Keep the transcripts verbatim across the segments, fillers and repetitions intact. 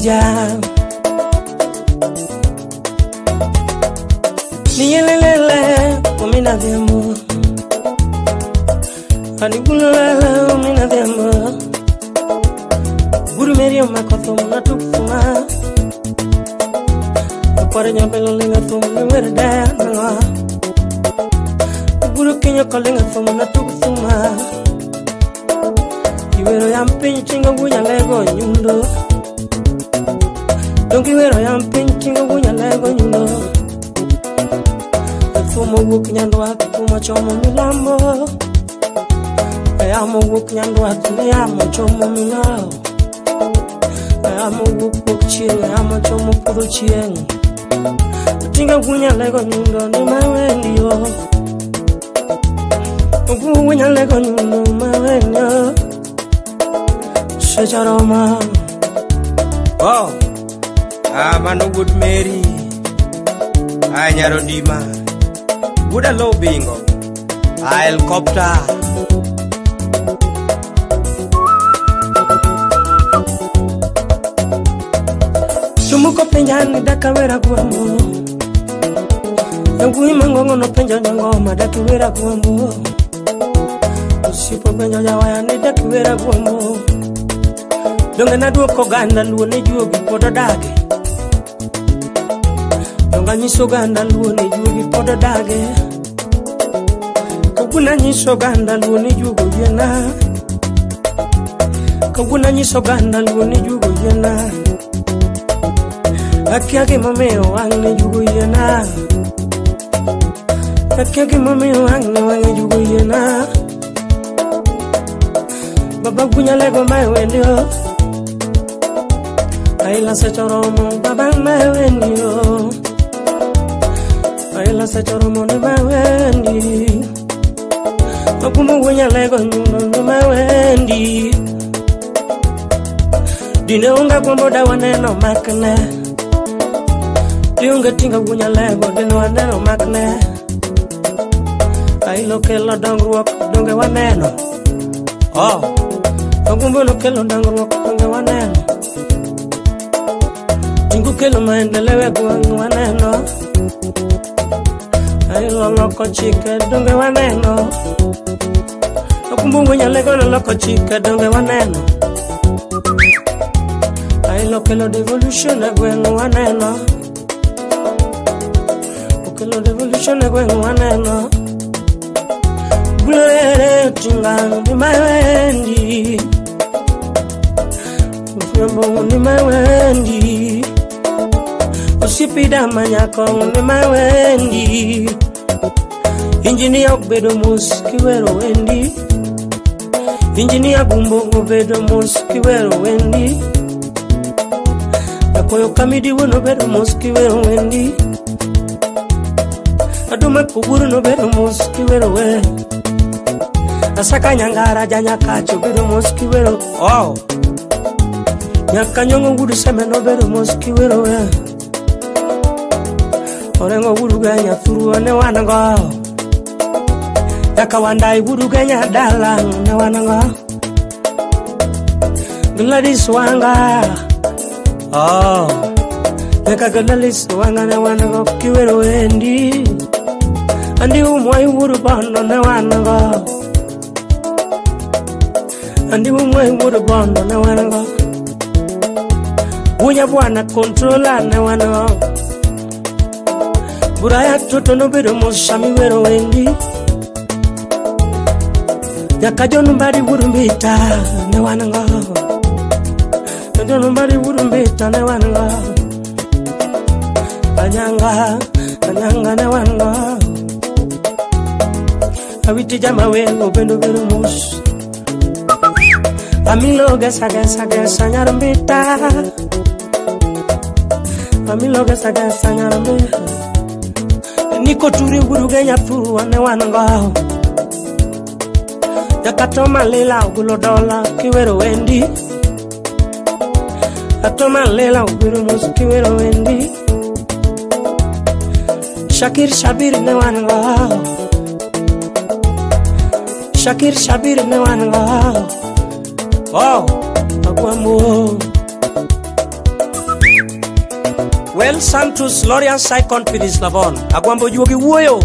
jam Niyelelele Omina demo Anigulala Omina demo Guru Mary Makoto Natukuma Pare nyambelo lenga fomu werda nanga Guru Kenya kalenga fomu natukuma Iwero yampin chinga bunya lego nyundo Dongi wero yampin chinga bunya lego nyundo Fomu wuk nyando akuma chomo milambo Ayamo wuk nyando akuma yamo chomo milao Ayamo wuk wuk chieng ayamo chomo puro chieng Tinga bunya lego nyundo ni mawendi yo Bunya lego nyundo mawendi yo Sejaroma Oh Amano Good Mary Anyaro Dima Buda low bingo Helicopter Chumuko penjani dakawera kuambo Yangui mangongo no penja nyangoma dakiwera kuambo Usipo penja jawaya ni dakiwera kuambo Donga na duoko ganda luo ni juo gipodo dage Donga nyiso ganda luo ni juo gipodo dage Kaguna nyiso ganda luo ni juo yena Kaguna nyiso ganda luo ni juo yena Akiage mameo angne jugo yena Akiage mameo angne wange jugo yena Baba punya lego mai wendio Aila sechoromo baba mai wendio Aila sechoromo ni mai wendi Makumu punya lego nyuno ni mai wendi Dine unga kumboda waneno makne Diunga tinga punya lego dino waneno makne Ailo kelo dongruok donge waneno Oh Agumbo no kelo dongruok donge waneno Tingu kelo maendelewe donge waneno Ailo loko chike donge waneno Agumbo punya lego no loko chike donge waneno Ailo kelo devolution agwengo waneno Kelo devolution agwengo waneno Bulere tinga ni mawendi Ufyambo ni mawendi Usipida manyako ni mawendi Injinia ubedo mus kiwero wendi Injinia gumbo ubedo mus kiwero wendi Nakoyo kamidi wono bedo mus kiwero wendi Aduma kuburu no bedo muski wero we Asaka nyangara janya kacho bedo muski wero Oh Nyaka nyongo gudu seme no bedo muski wero we Orengo gudu ganya thuru ane wanango Yaka wandai gudu ganya dalang ne wanango Gladys wanga Oh Yaka Gladys wanga ne wanango kiwero wendi Andi umwai wuru bondo ne wanango Andi umwai wuru bondo ne wanango Unya bwana controller ne wanango Buraya toto no bedo moshami wero wendi Yakajo numbari wuru mbita ne wanango Yakajo numbari wuru mbita ne wanango Anyanga, anyanga ne wanango Awiti jama wengo bendo bendo mus Amilo gesa gesa gesa nyarambita Amilo gesa gesa nyarambita Niko turi guru genya turu wane wanango Yakatoma lela ugulo dola kiwero wendi Atoma lela ugulo mus kiwero wendi Shakir Shabir ne wanango Shakir Shabir ne wanango Oh, agwambo Well, Santos Lorian Saikon Pidis Lavon. Agwambo Yugi Woyo.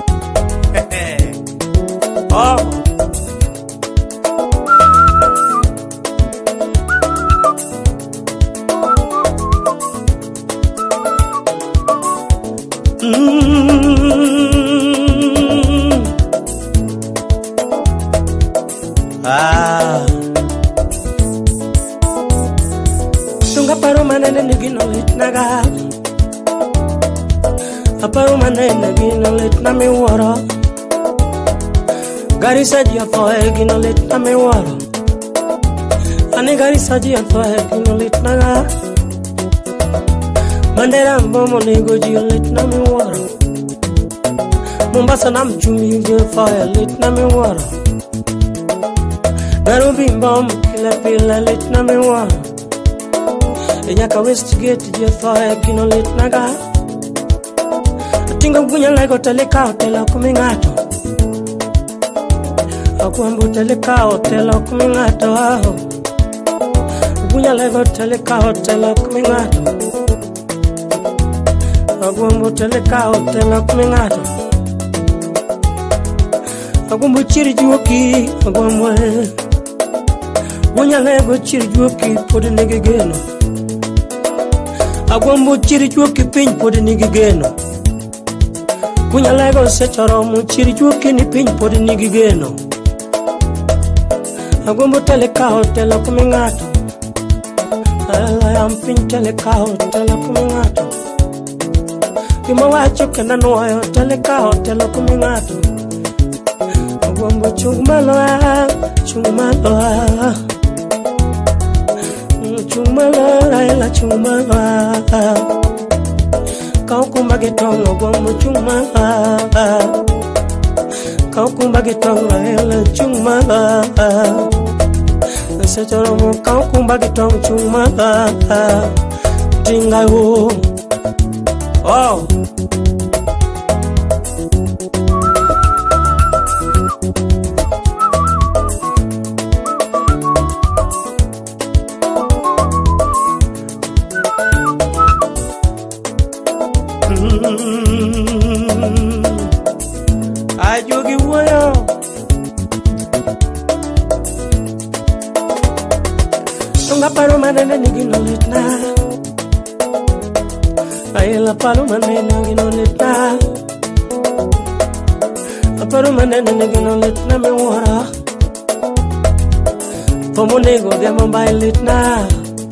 Oh. Mm. Ah. Tunga paro manene nigino lit naga. Aparo manene nigino lit na mi woro. Gari saji afoe gino lit na mi woro. Ane gari saji afoe gino lit naga. Mandera mbomo nego jio lit na mi woro. Mombasa nam chumi ge afoe lit na mi woro. Nairobi mbom kila pila lit na mi woro. Enyaka Westgate je afoe gino lit naga. Tinga gunya lego teleka hotela kumingato. Agwambo teleka hotela kumingato. Gunya lego teleka hotela kumingato. Agwambo teleka hotela kumingato. Agwambo chiri juoki. Agwambo gunya lego chiri juoki podi nigigeno. Agwambo chiri juoki piny podi nigigeno. Gunya lego sechoro mu chiri juoki ni piny podi nigigeno. Agwambo teleka hotela kumingato. Ala yam piny teleka hotela kumingato. Kima wacho kenda nuoyo teleka hotela kumingato. Agwambo chung maloa, chung maloa. Chung maloa, ela chung maloa. Kau kumbagi tong agwambo chung maloa. Kau kumbagi tong ela chung maloa. Sechoro mo kau kumbagi tong chung maloa. Tinga wo. Oh. Mm. Ajogi woyo. Tunga paro manene nigino litna. Ayela palo manene nigino litna. Paro manene nigino litna me wara. Fomonego dia mobile litna.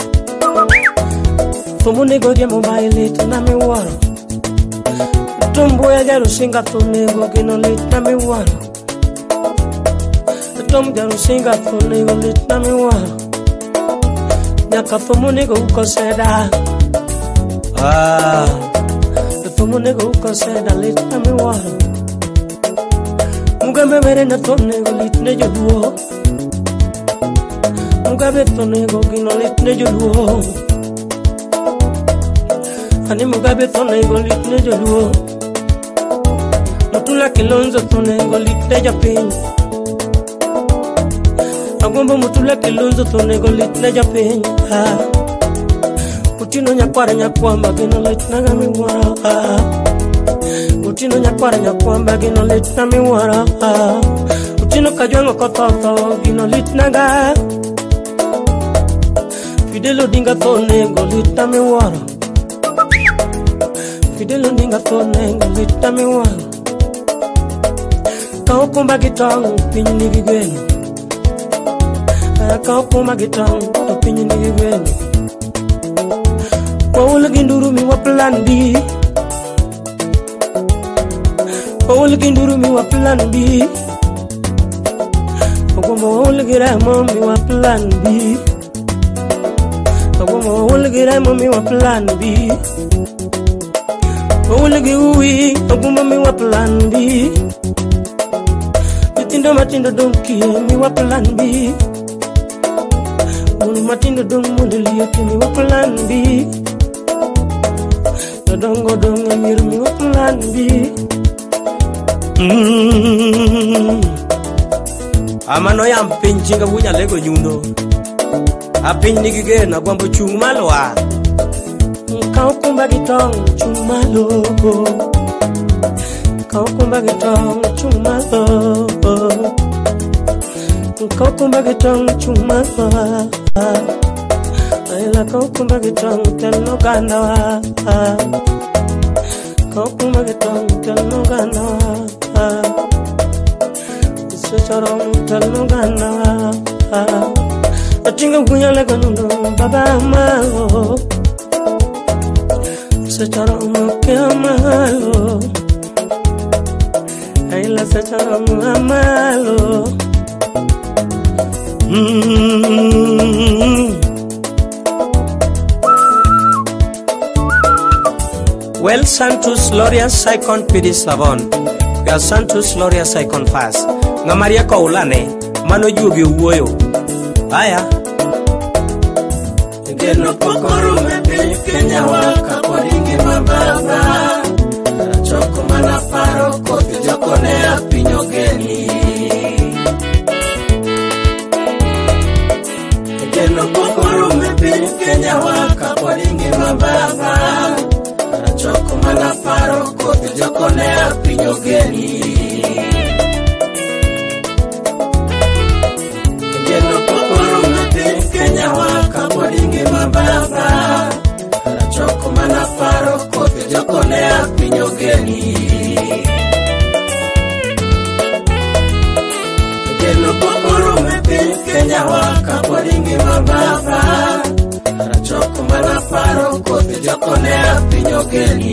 Fomonego dia mobile litna me wara. Tombo ya garu singa tonego gino litna me wara. Tom garu singa tonego litna me wara. Nyaka fomonego uko seda. Ah, fomonego uko seda litna me wara. Mugabe mere na tonego litne joduo. Mugabe tonego gino litne joduo. Ani Mugabe tonego litne joduo. Mutula Kilonzo tonego litne japin. Agwambo mutula Kilonzo tonego litne japin. Ah, Utino nyakwara nyakwamba gino litna gami wara. Ah, Utino nyakwara nyakwamba gino litna mi wara. Ah, Utino kajwango kototo gino litna ga. Fidelo dinga tonego litna mi wara. Fidelo dinga tonego litna mi wara. Kau kumbagi tong pinyi nigigeno. Kau kumbagi tong pinyi nigigeno. Paul ginduru mi wa plan B. Paul ginduru mi wa plan B. Paul giramo mi wa plan B. Paul giramo mi wa plan B. Paul giui agumbo mi wa plan B. Matindo matindo donki mi wa plan B. Munu matindo dong modeli mi wa plan B. Dongo dongo mir mi wa plan B. Mm. Amano yam pinchinga bunya lego nyundo. Apin nigige na gwambo chung malwa. Kau kumba gitong chumalo, kau kumba gitong chumalo, kau kumba gitong chumalo, ayla kau kumba gitong telno ganawa, kau kumba gitong telno ganawa, secarong telno ganawa, atinga punya leganundo baba malo. Secara malo, ayla secara malo. Well, Santos Gloria Saikon Pidis Lavon, ya Santos Gloria Saikon Fast. Ngamaria kaulane, mano jugi uwoyo. Aya. Geno pokoro mepe Kenya waka poringi mababa Choko mana paro kote jokone apinyo geni Geno pokoro mepe Kenya waka poringi mababa Choko mana paro kote jokone apinyo geni Geno pokoro mepe Kenya waka poringi mababa Choko mana paro kote jokone apinyo geni Geno pokoro mepe Kenya waka poringi mababa Choko mana paro kote jokone apinyo geni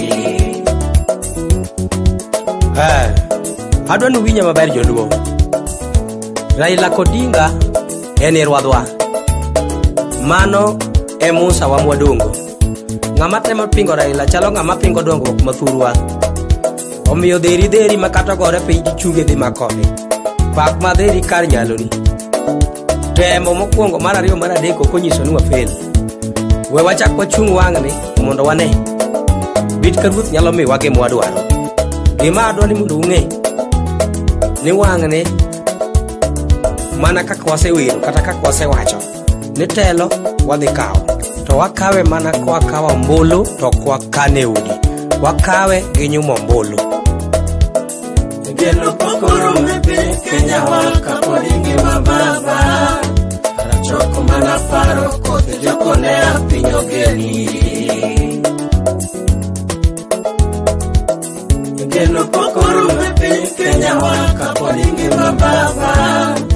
Eh, adwa nuwinya maber joluo Raila Odinga eni rwadwa Mano e Musa wa Mwadongo Ngama temo pingo Raila chalo ngama pingo dongo mathurwa Omiyo dheri dheri makata gore pinji chuge di makome Pak ma dheri kar nyaloni Temo mokwongo mar ariyo mar adek konyiso ni wafel We wachak wachung wang'ni mondo wane Bit ka ruoth nyalo miwa gima wadwaro Gima adwa ni mondo ung'e Ni wang'ni Mana kaka wasewero kata kaka wasewacho Ni telo wadhi kawo To wakawe mana kwa kawa mbolo to kwa kane udi Wakawe ginyumo mbolo Geno pokoro mepe Kenya waka poringi mababa Choko mana paro kote jokone apinyo geni Geno pokoro mepe Kenya waka poringi mababa